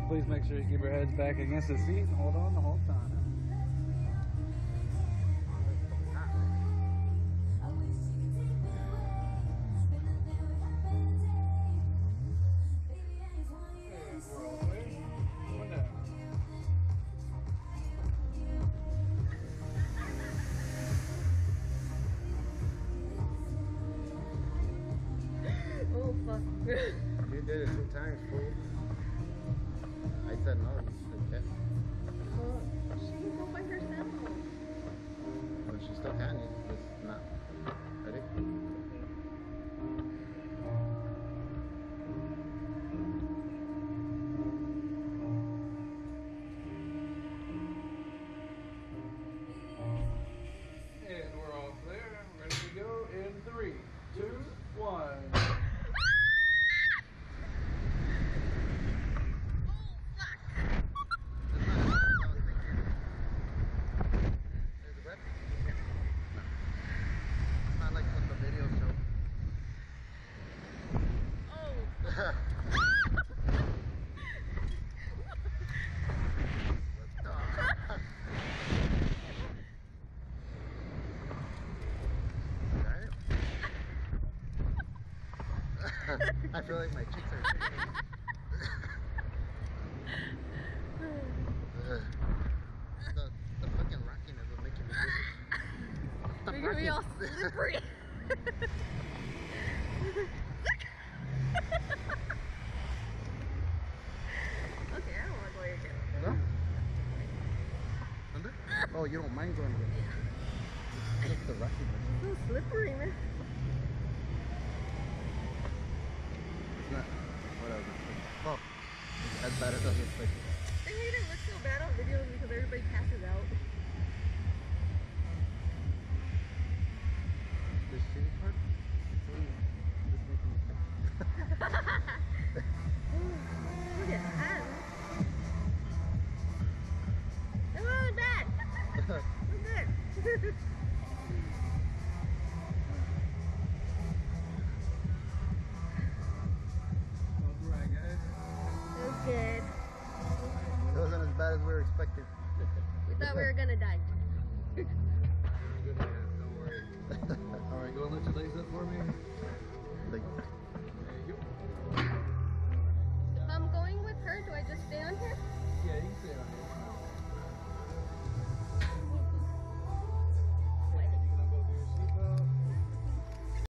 Please make sure you keep your heads back against the seat and hold on the whole time. Oh fuck. You did it 2 times, fool. I said no, you should have. Well, she can go by herself. But she still can, it's just not. Ready? And we're all clear. Ready to go in 3, 2, 1. I feel like my cheeks are shaking. The fucking rocking is making me dizzy. Making me all slippery. Okay, I don't want to go again. No? Under? Oh, you don't mind going again? It's the rocking. It's so slippery, man. It's not. Whatever. Oh, as bad as it looks like. They made it look so bad on videos because everybody passes out. This shitty part? This making me sick. Look at that. That was bad. Look good. Alright, guys. It was good. It wasn't as bad as we were expecting. We thought we were gonna die. Don't worry. Alright, go and lift your legs up for me.